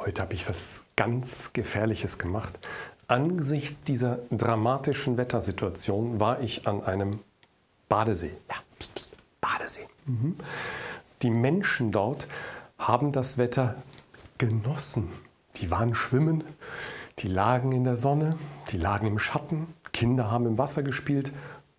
Heute habe ich was ganz Gefährliches gemacht. Angesichts dieser dramatischen Wettersituation war ich an einem Badesee. Ja, pst, pst, Badesee. Die Menschen dort haben das Wetter genossen. Die waren schwimmen, die lagen in der Sonne, die lagen im Schatten, Kinder haben im Wasser gespielt.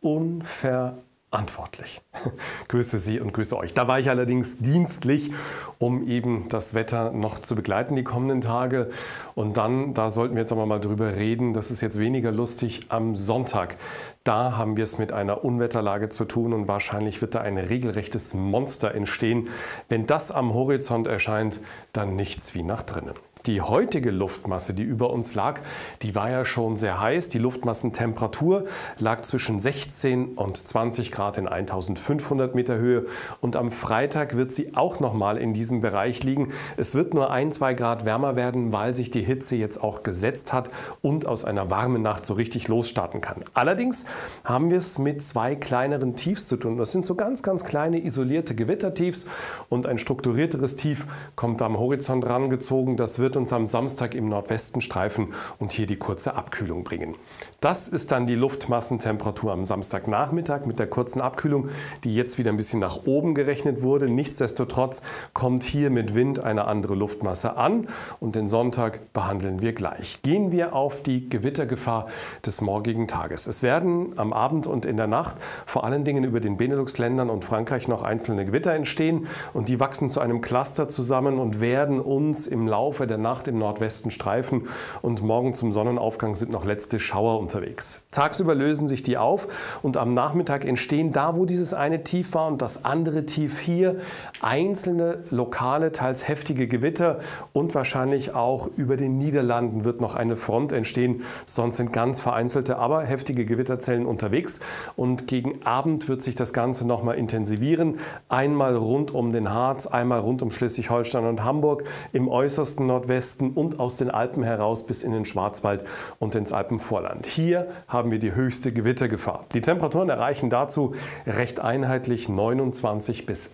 Unverantwortlich. Grüße Sie und grüße euch. Da war ich allerdings dienstlich, um eben das Wetter noch zu begleiten die kommenden Tage. Und dann, da sollten wir jetzt aber mal drüber reden, das ist jetzt weniger lustig, am Sonntag. Da haben wir es mit einer Unwetterlage zu tun und wahrscheinlich wird da ein regelrechtes Monster entstehen. Wenn das am Horizont erscheint, dann nichts wie nach drinnen. Die heutige Luftmasse, die über uns lag, die war ja schon sehr heiß. Die Luftmassentemperatur lag zwischen 16 und 20 Grad in 1500 Meter Höhe. Und am Freitag wird sie auch nochmal in diesem Bereich liegen. Es wird nur 1-2 Grad wärmer werden, weil sich die Hitze jetzt auch gesetzt hat und aus einer warmen Nacht so richtig losstarten kann. Allerdings haben wir es mit zwei kleineren Tiefs zu tun. Das sind so ganz kleine isolierte Gewittertiefs und ein strukturierteres Tief kommt am Horizont rangezogen. Das wird uns am Samstag im Nordwesten streifen und hier die kurze Abkühlung bringen. Das ist dann die Luftmassentemperatur am Samstagnachmittag mit der kurzen Abkühlung, die jetzt wieder ein bisschen nach oben gerechnet wurde. Nichtsdestotrotz kommt hier mit Wind eine andere Luftmasse an und den Sonntag behandeln wir gleich. Gehen wir auf die Gewittergefahr des morgigen Tages. Es werden am Abend und in der Nacht vor allen Dingen über den Benelux-Ländern und Frankreich noch einzelne Gewitter entstehen und die wachsen zu einem Cluster zusammen und werden uns im Laufe der Nacht im Nordwesten streifen und morgen zum Sonnenaufgang sind noch letzte Schauer unterwegs. Tagsüber lösen sich die auf und am Nachmittag entstehen da, wo dieses eine Tief war und das andere Tief hier, einzelne lokale, teils heftige Gewitter und wahrscheinlich auch über den Niederlanden wird noch eine Front entstehen. Sonst sind ganz vereinzelte, aber heftige Gewitterzellen unterwegs und gegen Abend wird sich das Ganze nochmal intensivieren. Einmal rund um den Harz, einmal rund um Schleswig-Holstein und Hamburg, im äußersten Nordwesten und aus den Alpen heraus bis in den Schwarzwald und ins Alpenvorland. Hier haben wir die höchste Gewittergefahr. Die Temperaturen erreichen dazu recht einheitlich 29 bis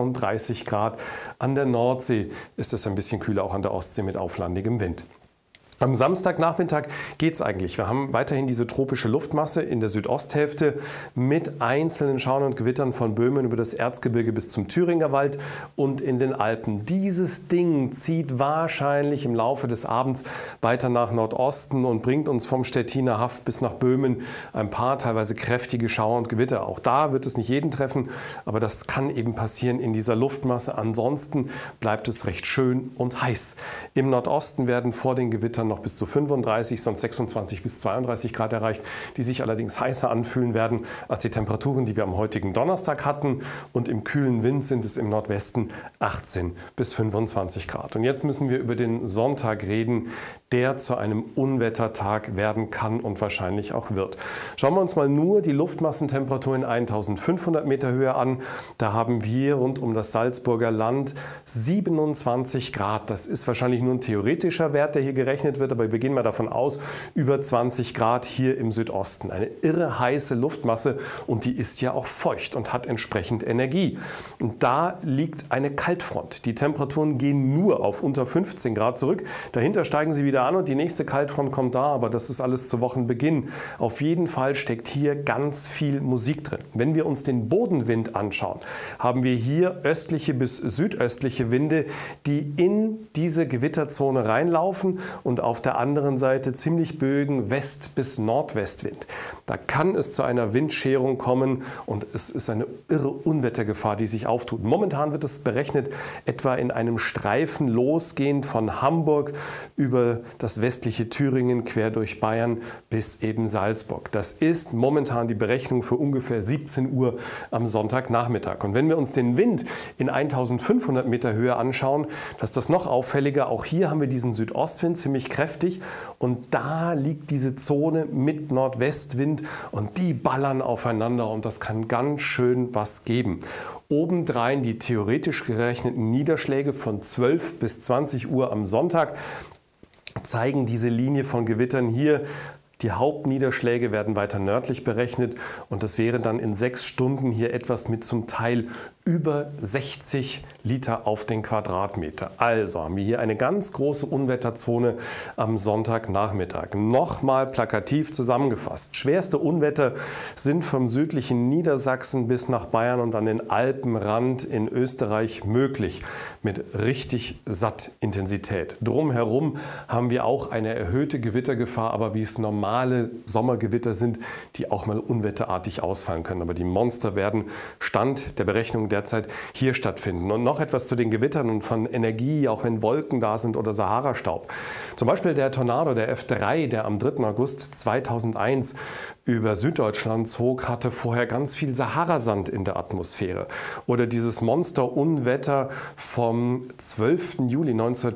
36 Grad. An der Nordsee ist es ein bisschen kühler, auch an der Ostsee mit auflandigem Wind. Am Samstagnachmittag geht es eigentlich. Wir haben weiterhin diese tropische Luftmasse in der Südosthälfte mit einzelnen Schauern und Gewittern von Böhmen über das Erzgebirge bis zum Thüringer Wald und in den Alpen. Dieses Ding zieht wahrscheinlich im Laufe des Abends weiter nach Nordosten und bringt uns vom Stettiner Haff bis nach Böhmen ein paar teilweise kräftige Schauer und Gewitter. Auch da wird es nicht jeden treffen, aber das kann eben passieren in dieser Luftmasse. Ansonsten bleibt es recht schön und heiß. Im Nordosten werden vor den Gewittern noch bis zu 35, sonst 26 bis 32 Grad erreicht, die sich allerdings heißer anfühlen werden als die Temperaturen, die wir am heutigen Donnerstag hatten. Und im kühlen Wind sind es im Nordwesten 18 bis 25 Grad. Und jetzt müssen wir über den Sonntag reden, der zu einem Unwettertag werden kann und wahrscheinlich auch wird. Schauen wir uns mal nur die Luftmassentemperatur in 1500 Meter Höhe an. Da haben wir rund um das Salzburger Land 27 Grad. Das ist wahrscheinlich nur ein theoretischer Wert, der hier gerechnet wird, aber wir gehen mal davon aus, über 20 Grad hier im Südosten. Eine irre heiße Luftmasse und die ist ja auch feucht und hat entsprechend Energie. Und da liegt eine Kaltfront. Die Temperaturen gehen nur auf unter 15 Grad zurück. Dahinter steigen sie wieder an und die nächste Kaltfront kommt da, aber das ist alles zu Wochenbeginn. Auf jeden Fall steckt hier ganz viel Musik drin. Wenn wir uns den Bodenwind anschauen, haben wir hier östliche bis südöstliche Winde, die in diese Gewitterzone reinlaufen und auf der anderen Seite ziemlich bögen West- bis Nordwestwind. Da kann es zu einer Windscherung kommen und es ist eine irre Unwettergefahr, die sich auftut. Momentan wird es berechnet, etwa in einem Streifen losgehend von Hamburg über das westliche Thüringen quer durch Bayern bis eben Salzburg. Das ist momentan die Berechnung für ungefähr 17 Uhr am Sonntagnachmittag. Und wenn wir uns den Wind in 1500 Meter Höhe anschauen, das ist das noch auffälliger. Auch hier haben wir diesen Südostwind ziemlich kräftig und da liegt diese Zone mit Nordwestwind und die ballern aufeinander und das kann ganz schön was geben. Obendrein die theoretisch gerechneten Niederschläge von 12 bis 20 Uhr am Sonntag zeigen diese Linie von Gewittern hier. Die Hauptniederschläge werden weiter nördlich berechnet und das wäre dann in 6 Stunden hier etwas mit zum Teil über 60 Liter auf den Quadratmeter. Also haben wir hier eine ganz große Unwetterzone am Sonntagnachmittag. Nochmal plakativ zusammengefasst. Schwerste Unwetter sind vom südlichen Niedersachsen bis nach Bayern und an den Alpenrand in Österreich möglich. Mit richtig Satt-Intensität. Drumherum haben wir auch eine erhöhte Gewittergefahr, aber wie es normale Sommergewitter sind, die auch mal unwetterartig ausfallen können. Aber die Monster werden Stand der Berechnung derzeit hier stattfinden. Und noch etwas zu den Gewittern und von Energie, auch wenn Wolken da sind oder Sahara-Staub. Zum Beispiel der Tornado, der F3, der am 3. August 2001 über Süddeutschland zog, hatte vorher ganz viel Saharasand in der Atmosphäre. Oder dieses Monster-Unwetter vom 12. Juli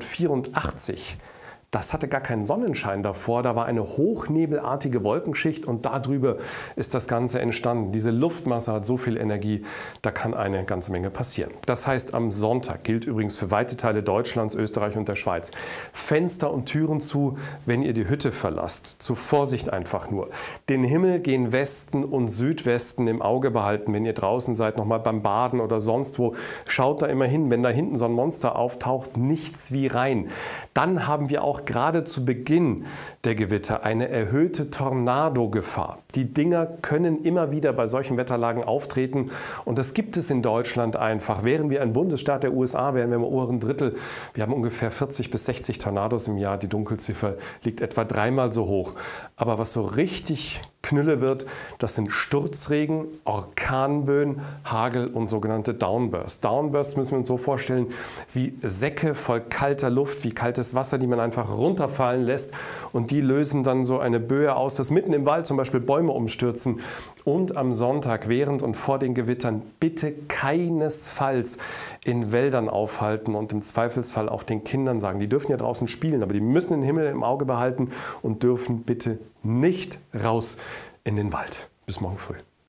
1984. Das hatte gar keinen Sonnenschein davor, da war eine hochnebelartige Wolkenschicht und darüber ist das Ganze entstanden. Diese Luftmasse hat so viel Energie, da kann eine ganze Menge passieren. Das heißt, am Sonntag gilt übrigens für weite Teile Deutschlands, Österreich und der Schweiz: Fenster und Türen zu, wenn ihr die Hütte verlasst. Zur Vorsicht einfach nur. Den Himmel gen Westen und Südwesten im Auge behalten, wenn ihr draußen seid, nochmal beim Baden oder sonst wo. Schaut da immer hin, wenn da hinten so ein Monster auftaucht, nichts wie rein. Dann haben wir auch gerade zu Beginn der Gewitter eine erhöhte Tornadogefahr. Die Dinger können immer wieder bei solchen Wetterlagen auftreten und das gibt es in Deutschland einfach. Wären wir ein Bundesstaat der USA, wären wir im oberen Drittel. Wir haben ungefähr 40 bis 60 Tornados im Jahr. Die Dunkelziffer liegt etwa dreimal so hoch. Aber was so richtig Knülle wird, das sind Sturzregen, Orkanböen, Hagel und sogenannte Downbursts. Downbursts müssen wir uns so vorstellen wie Säcke voll kalter Luft, wie kaltes Wasser, die man einfach runterfallen lässt und die lösen dann so eine Böe aus, dass mitten im Wald zum Beispiel Bäume umstürzen. Und am Sonntag während und vor den Gewittern bitte keinesfalls in Wäldern aufhalten und im Zweifelsfall auch den Kindern sagen, die dürfen ja draußen spielen, aber die müssen den Himmel im Auge behalten und dürfen bitte nicht raus in den Wald. Bis morgen früh.